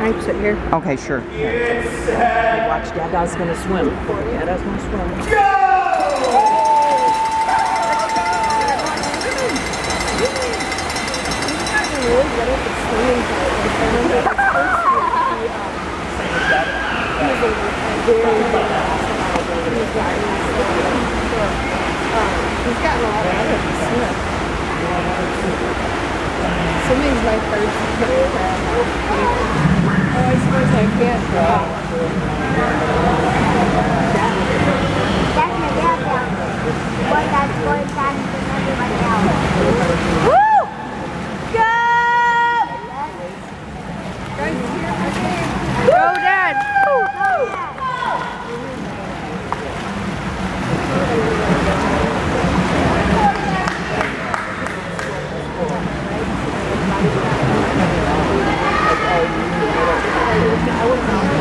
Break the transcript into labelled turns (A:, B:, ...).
A: Can I sit here?
B: Okay, sure.
A: Okay, watch, Dada's gonna swim. Dada's gonna swim. Go! Really good at the swimming part. I remember his first year, he was very he's gotten a lot better to swim. Swimming's my first program. Oh, I suppose I can't.
C: That's my dad down there. What that's going on to everybody else.
A: Woo! Go! Go, Dad! Woo! I